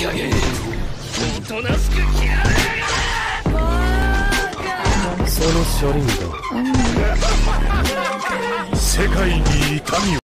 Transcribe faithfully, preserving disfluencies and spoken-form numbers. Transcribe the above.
加減おとなしく切られやがれ。その処理だ。世界に痛みを。